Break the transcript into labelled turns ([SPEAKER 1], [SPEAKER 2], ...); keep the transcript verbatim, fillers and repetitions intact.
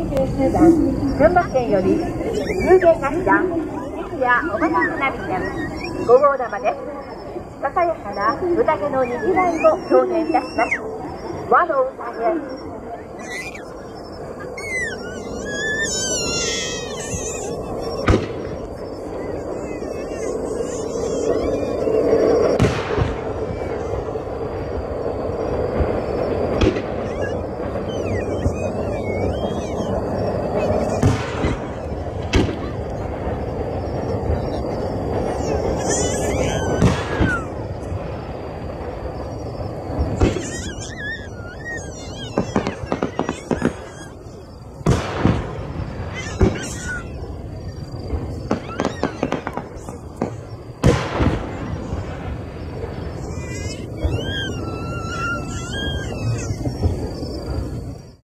[SPEAKER 1] にじゅうきゅうばん、群馬県より有限会社三ツ矢おばた花火店ご号玉です。ささやかな宴のにぎわいを表現いたします。和の宴